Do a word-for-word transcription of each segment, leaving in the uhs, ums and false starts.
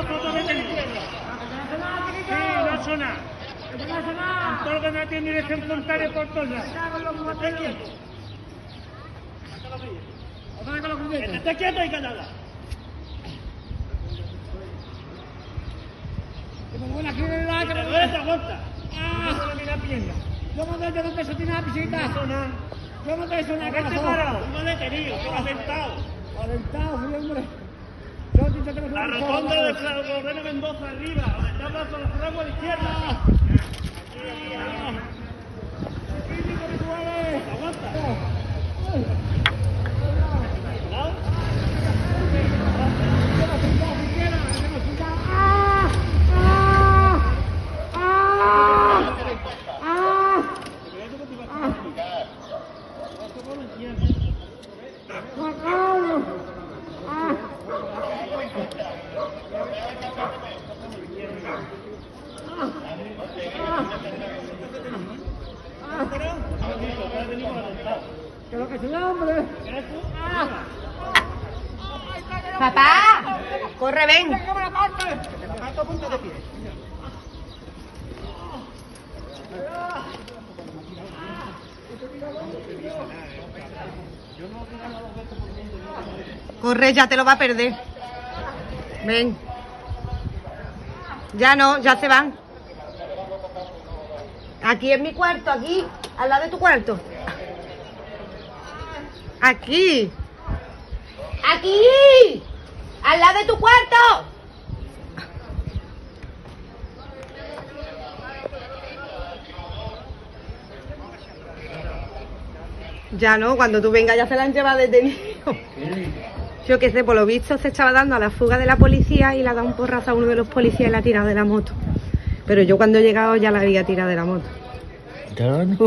foto detenido. Sí, no suena. Todo lo que no tiene dirección contraria por todos lados. Esté quieto y callada. Buena criminalidad que me Aguanta, aguanta. Ah, yo no doy de dónde se tiene la visita. Yo no te hice una Vete cosa. parado. No detenido, tú aventado. Alentado, sí, hombre. Yo te tengo que La rotonda de Lorena Mendoza arriba. Donde está Plaza Los Fragos a la izquierda. Aguanta. ¿Qué es lo que se llama, hombre? Papá, corre, ven. Corre, ya te lo va a perder. Ven. Ya no, ya se van. Aquí es mi cuarto, aquí, al lado de tu cuarto. Aquí. Aquí. Al lado de tu cuarto. Ya no, cuando tú vengas ya se la han llevado detenido. Yo qué sé, por lo visto se estaba dando a la fuga de la policía y le ha dado un porrazo a uno de los policías y la ha tirado de la moto. Pero yo cuando he llegado ya la había tirado de la moto. ¿Ya no?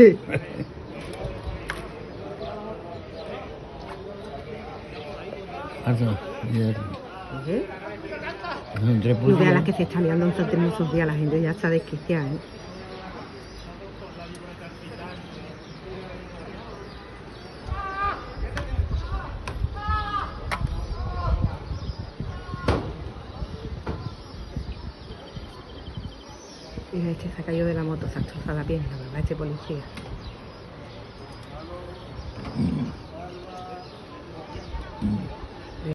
No veas las que se están liando en estos hermosos días, la gente ya está desquiciada, ¿eh? Mira, este se ha caído de la moto, se ha destrozado la pierna, ¿verdad? Este policía.